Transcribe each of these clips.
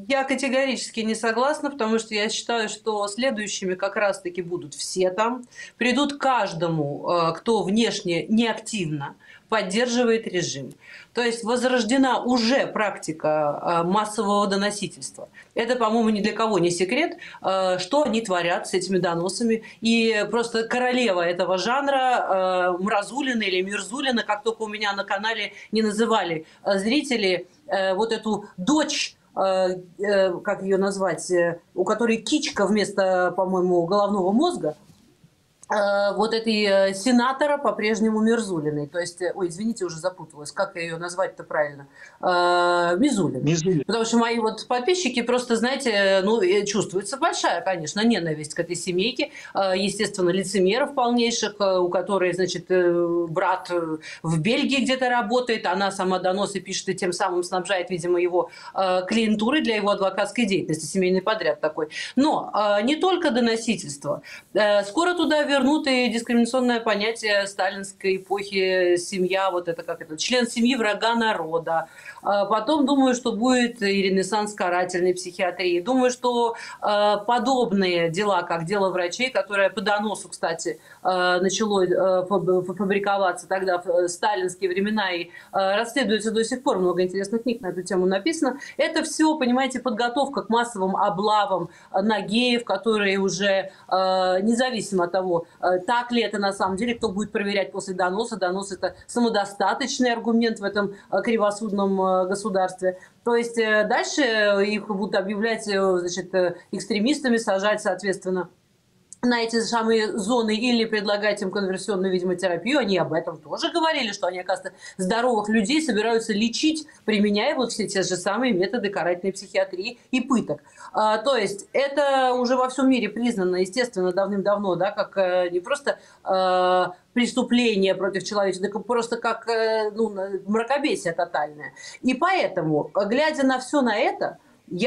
Я категорически не согласна, потому что я считаю, что следующими как раз-таки будут все там. Придут каждому, кто внешне неактивно поддерживает режим. То есть возрождена уже практика массового доносительства. Это, по-моему, ни для кого не секрет, что они творят с этими доносами. И просто королева этого жанра, Мразулина или Мирзулина, как только у меня на канале не называли зрители, вот эту дочь, как ее назвать, у которой кичка вместо, по-моему, головного мозга, вот этой сенатора по-прежнему Мирзулиной. То есть, ой, извините, уже запуталась, как ее назвать-то правильно? Мизулина. Мизулина. Потому что мои вот подписчики просто, знаете, ну, чувствуется большая, конечно, ненависть к этой семейке. Естественно, лицемеров полнейших, у которой, значит, брат в Бельгии где-то работает, она сама доносы пишет и тем самым снабжает, видимо, его клиентурой для его адвокатской деятельности, семейный подряд такой. Но не только доносительство. Скоро туда вернут и дискриминационное понятие сталинской эпохи семья, вот это как это, член семьи врага народа. Потом думаю, что будет и ренессанс карательной психиатрии. Думаю, что подобные дела, как дело врачей, которое по доносу, кстати, начало фабриковаться тогда в сталинские времена и расследуется до сих пор, много интересных книг на эту тему написано. Это все, понимаете, подготовка к массовым облавам на геев, которые уже, независимо от того, так ли это на самом деле, кто будет проверять после доноса. Донос – это самодостаточный аргумент в этом кривосудном государстве. То есть дальше их будут объявлять, значит, экстремистами, сажать, соответственно, на эти самые зоны или предлагать им конверсионную, видимо, терапию. Они об этом тоже говорили, что они, оказывается, здоровых людей собираются лечить, применяя вот все те же самые методы карательной психиатрии и пыток. То есть это уже во всем мире признано, естественно, давным-давно, да, как не просто преступление против человечества, просто как ну, мракобесие тотальное. И поэтому, глядя на все на это,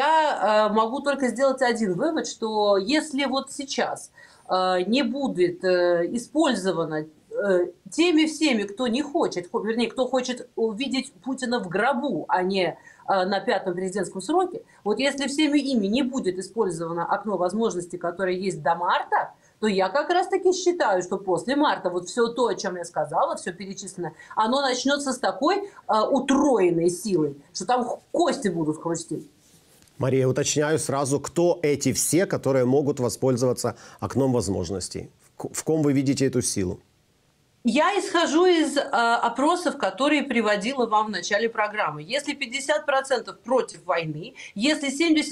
я могу только сделать один вывод, что если вот сейчас не будет использовано теми всеми, кто не хочет, вернее, кто хочет увидеть Путина в гробу, а не на 5-м президентском сроке, вот если всеми ими не будет использовано окно возможностей, которое есть до марта, то я как раз-таки считаю, что после марта вот все то, о чем я сказала, все перечисленное, оно начнется с такой утроенной силой, что там кости будут хрустеть. Мария, уточняю сразу, кто эти все, которые могут воспользоваться окном возможностей? В ком вы видите эту силу? Я исхожу из опросов, которые приводила вам в начале программы. Если 50% против войны, если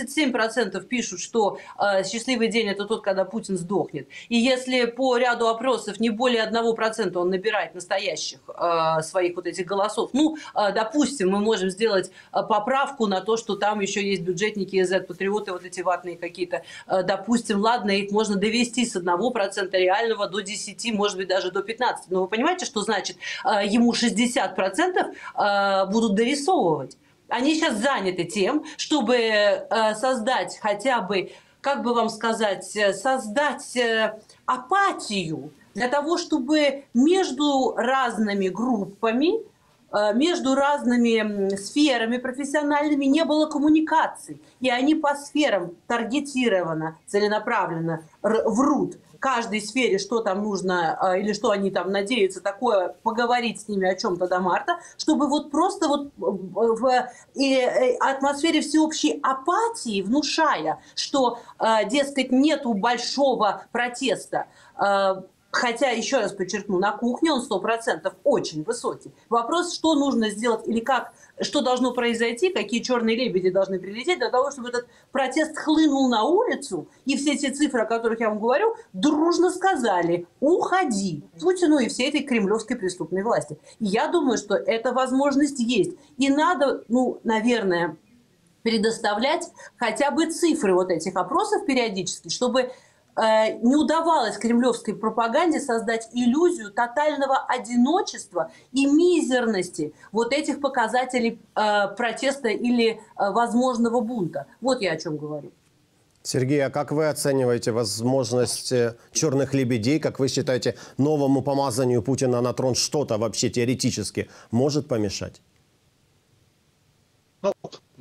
77% пишут, что счастливый день – это тот, когда Путин сдохнет, и если по ряду опросов не более 1% он набирает настоящих своих вот этих голосов, ну, допустим, мы можем сделать поправку на то, что там еще есть бюджетники, ЗЭД-патриоты, вот эти ватные какие-то, допустим, ладно, их можно довести с 1% реального до 10, может быть, даже до 15%. Но вы понимаете, что значит ему 60% будут дорисовывать? Они сейчас заняты тем, чтобы создать хотя бы, как бы вам сказать, создать апатию для того, чтобы между разными группами, между разными сферами профессиональными не было коммуникаций. И они по сферам таргетированно, целенаправленно врут. Каждой сфере, что там нужно или что они там надеются такое, поговорить с ними о чем-то до марта, чтобы вот просто вот в атмосфере всеобщей апатии, внушая, что, дескать, нету большого протеста, хотя, еще раз подчеркну, на кухне он 100% очень высокий. Вопрос, что нужно сделать или как, что должно произойти, какие черные лебеди должны прилететь для того, чтобы этот протест хлынул на улицу, и все те цифры, о которых я вам говорю, дружно сказали: уходи Путину и всей этой кремлевской преступной власти. И я думаю, что эта возможность есть. И надо, ну, наверное, предоставлять хотя бы цифры вот этих опросов периодически, чтобы не удавалось кремлевской пропаганде создать иллюзию тотального одиночества и мизерности вот этих показателей протеста или возможного бунта. Вот я о чем говорю. Сергей, а как вы оцениваете возможность черных лебедей? Как вы считаете, новому помазанию Путина на трон что-то вообще теоретически может помешать? Ну,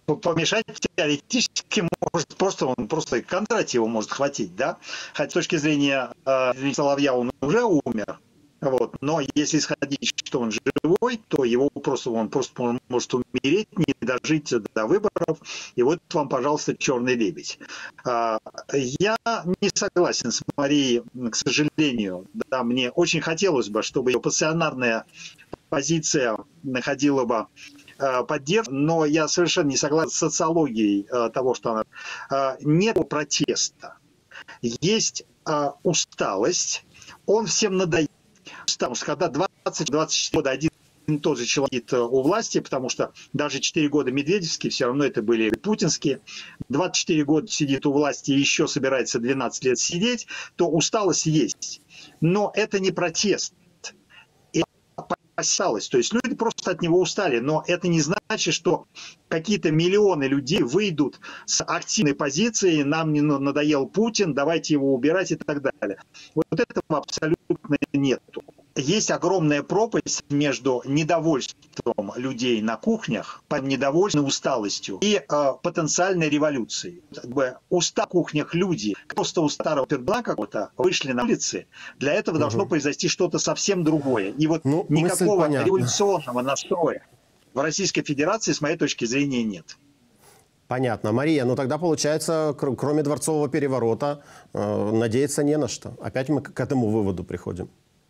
помешать теоретически может он просто Кондратьева может хватить, да? Хотя с точки зрения Соловья он уже умер. Вот. Но если исходить, что он живой, то он просто может умереть, не дожить до выборов. И вот вам, пожалуйста, черный лебедь. Я не согласен с Марией, к сожалению. Да, мне очень хотелось бы, чтобы ее пассионарная позиция находила бы поддержку, но я совершенно не согласен с социологией того, что она... Нет протеста. Есть усталость. Он всем надоел. Потому что когда 20-24 года один и тот же человек у власти, потому что даже 4 года медведевские, все равно это были путинские, 24 года сидит у власти и еще собирается 12 лет сидеть, то усталость есть. Но это не протест. Осталось. То есть люди просто от него устали, но это не значит, что какие-то миллионы людей выйдут с активной позиции, нам не надоел Путин, давайте его убирать и так далее. Вот этого абсолютно нету. Есть огромная пропасть между недовольством людей на кухнях, недовольством усталостью и потенциальной революцией. На кухнях люди просто у старого пердуна какого-то вышли на улицы, для этого должно произойти что-то совсем другое. И вот никакого революционного настроя в Российской Федерации, с моей точки зрения, нет. Понятно. Мария, ну тогда получается, кроме дворцового переворота, надеяться не на что. Опять мы к этому выводу приходим.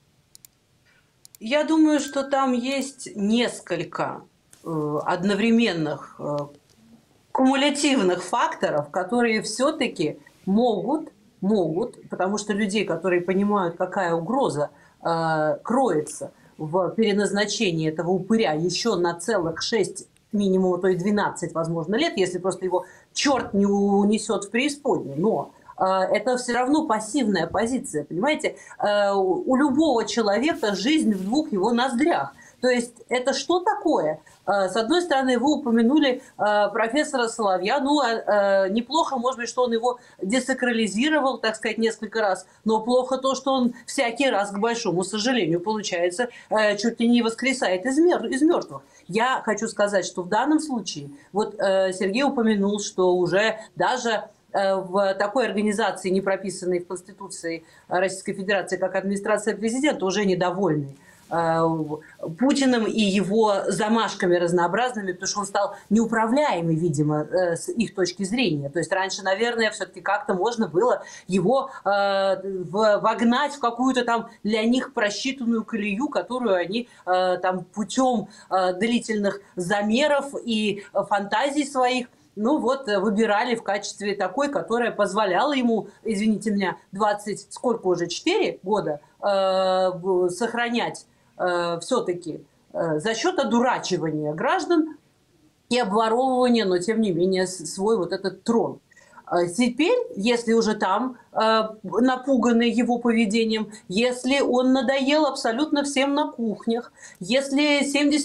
Я думаю, что там есть несколько одновременных кумулятивных факторов, которые все-таки могут, потому что людей, которые понимают, какая угроза кроется в переназначении этого упыря еще на целых 6, минимум, то и 12, возможно, лет, если просто его черт не унесет в преисподнюю. Но это все равно пассивная позиция, понимаете? У любого человека жизнь в двух его ноздрях. То есть это что такое? С одной стороны, вы упомянули профессора Соловья. Ну, неплохо, может быть, что он его десакрализировал, так сказать, несколько раз. Но плохо то, что он всякий раз, к большому сожалению, получается, чуть ли не воскресает из мертвых. Я хочу сказать, что в данном случае, вот Сергей упомянул, что уже даже в такой организации, не прописанной в Конституции Российской Федерации, как администрация президента, уже недовольны Путиным и его замашками разнообразными, потому что он стал неуправляемый, видимо, с их точки зрения. То есть раньше, наверное, все-таки как-то можно было его вогнать в какую-то там для них просчитанную колею, которую они там путем длительных замеров и фантазий своих выбирали в качестве такой, которая позволяла ему, извините меня, 4 года сохранять все-таки за счет одурачивания граждан и обворовывания, но тем не менее свой вот этот трон. Теперь, если уже там напуганы его поведением, если он надоел абсолютно всем на кухнях, если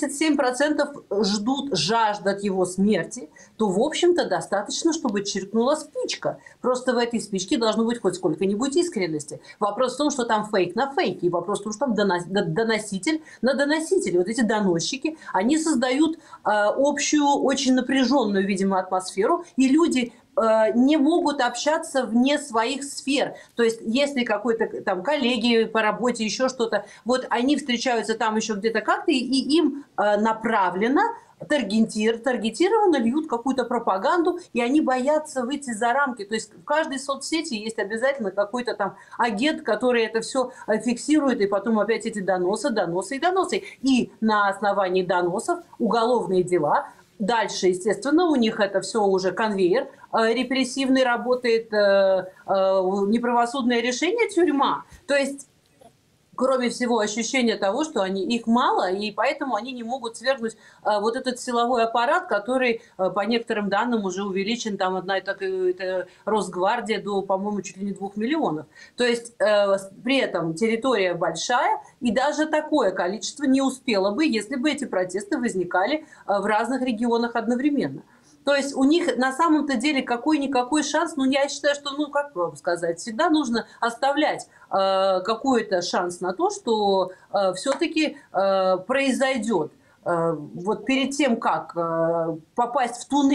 77% жаждут его смерти, то, в общем-то, достаточно, чтобы чиркнула спичка. Просто в этой спичке должно быть хоть сколько-нибудь искренности. Вопрос в том, что там фейк на фейке, и вопрос в том, что там доноситель на доносителе. Вот эти доносчики, они создают общую, очень напряженную, видимо, атмосферу, и люди не могут общаться вне своих сфер. То есть, если какой-то там коллеги по работе, еще что-то, вот они встречаются там еще где-то как-то, и им направленно, таргетированно льют какую-то пропаганду, и они боятся выйти за рамки. То есть в каждой соцсети есть обязательно какой-то там агент, который это все фиксирует, и потом опять эти доносы. И на основании доносов уголовные дела. Дальше, естественно, у них это все уже конвейер репрессивный работает, неправосудное решение — тюрьма. То есть, кроме всего, ощущение того, что их мало, и поэтому они не могут свергнуть вот этот силовой аппарат, который, по некоторым данным, уже увеличен, там это Росгвардия до, по-моему, чуть ли не 2 миллионов. То есть при этом территория большая, и даже такое количество не успело бы, если бы эти протесты возникали в разных регионах одновременно. То есть у них на самом-то деле какой-никакой шанс, я считаю, что, как вам сказать, всегда нужно оставлять какой-то шанс на то, что все-таки произойдет. Вот перед тем, как попасть в туннель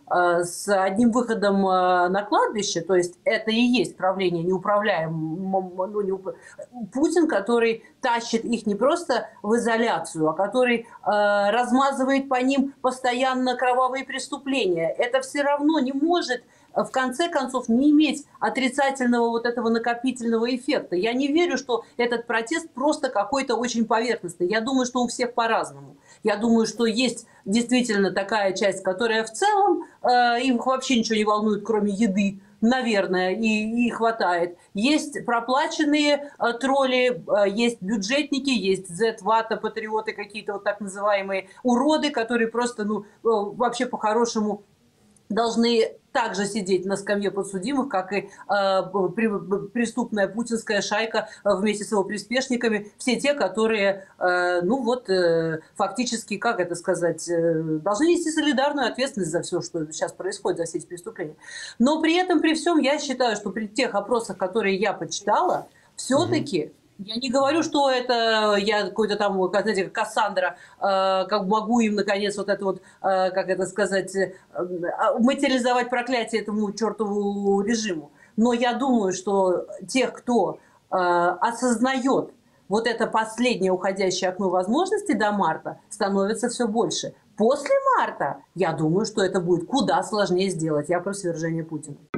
с одним выходом на кладбище, то есть это и есть правление неуправляемым, Путин, который тащит их не просто в изоляцию, а который размазывает по ним постоянно кровавые преступления. Это все равно не может в конце концов не иметь отрицательного вот этого накопительного эффекта. Я не верю, что этот протест просто какой-то очень поверхностный. Я думаю, что у всех по-разному. Я думаю, что есть действительно такая часть, которая в целом их вообще ничего не волнует, кроме еды, наверное, и хватает. Есть проплаченные тролли, есть бюджетники, есть Z-вата, патриоты, какие-то вот так называемые уроды, которые просто, вообще по-хорошему должны также сидеть на скамье подсудимых, как и преступная путинская шайка вместе с его приспешниками. Все те, которые, фактически, как это сказать, должны нести солидарную ответственность за все, что сейчас происходит, за все эти преступления. Но при этом, при всем, я считаю, что при тех опросах, которые я почитала, все-таки... Я не говорю, что это я какой-то там, знаете, как Кассандра, как могу им, наконец, вот это вот, как это сказать, материализовать проклятие этому чертову режиму. Но я думаю, что тех, кто осознает вот это последнее уходящее окно возможностей до марта, становится все больше. После марта, я думаю, что это будет куда сложнее сделать. Я про свержение Путина.